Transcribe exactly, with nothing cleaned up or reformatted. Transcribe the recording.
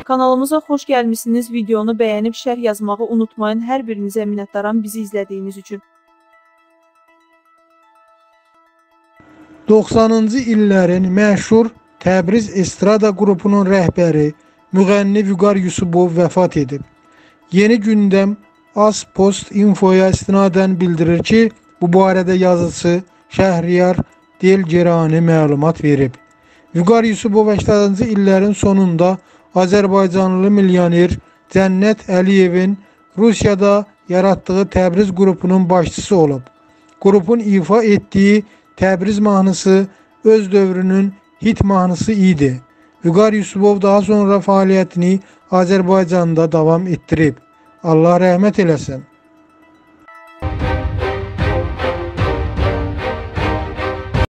Kanalımıza xoş gəlmişsiniz. Videonu bəyənib şərh yazmağı unutmayın. Hər birinizə minnətdaram bizi izlədiyiniz üçün. doxsanıncı illərin məşhur Təbriz Estrada qrupunun rəhbəri müğənni Vüqar Yusubov vəfat edib. Yeni gündəm Az Post infoya istinadən bildirir ki, bu barədə yazısı Şəhriyar Delgerani məlumat verib. Vüqar Yusubov səksəninci illərin sonunda Azərbaycanlı milyoner Cənnət Əliyevin Rusiyada yarattığı Təbriz qrupunun başçısı olub. Qrupun ifa etdiyi Təbriz mahnısı öz dövrünün hit mahnısı idi. Vüqar Yusubov daha sonra fəaliyyətini Azərbaycanda davam etdirib. Allah rəhmət eləsin.